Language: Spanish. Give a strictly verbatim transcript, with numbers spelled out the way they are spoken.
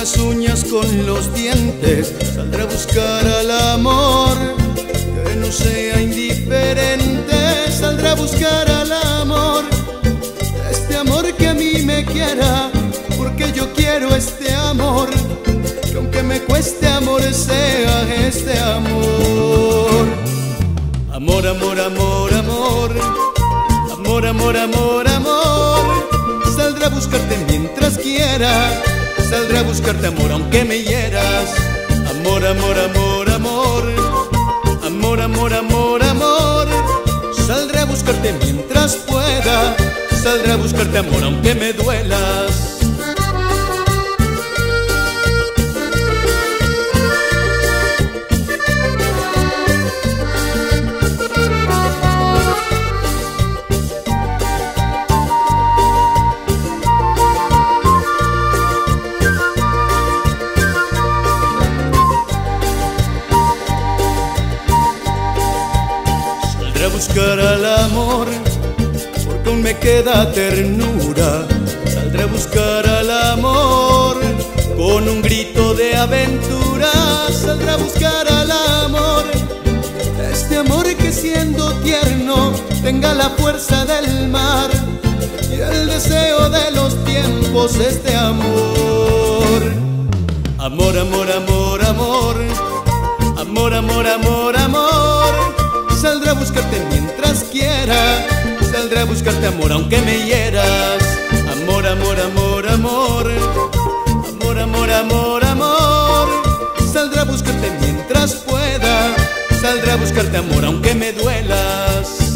las uñas, con los dientes, saldré a buscar al amor que no sea indiferente. Saldré a buscar al amor, este amor que a mí me quiera, porque yo quiero este amor, que aunque me cueste amor, sea este amor. Amor, amor, amor, amor, amor, amor, amor, amor. Saldré a buscarte mientras quiera, saldré a buscarte amor aunque me hieras. Amor, amor, amor, amor, amor, amor, amor, amor. Saldré a buscarte mientras pueda, saldré a buscarte amor aunque me duelas. Saldré a buscar al amor, porque aún me queda ternura. Saldré a buscar al amor, con un grito de aventura. Saldré a buscar al amor, este amor que siendo tierno tenga la fuerza del mar y el deseo de los tiempos. Este amor. Amor, amor, amor, amor, amor, amor, amor, amor. Saldré a buscarte mientras quiera, saldré a buscarte amor aunque me hieras. Amor, amor, amor, amor, amor, amor, amor, amor. Saldré a buscarte mientras pueda, saldré a buscarte amor aunque me duelas.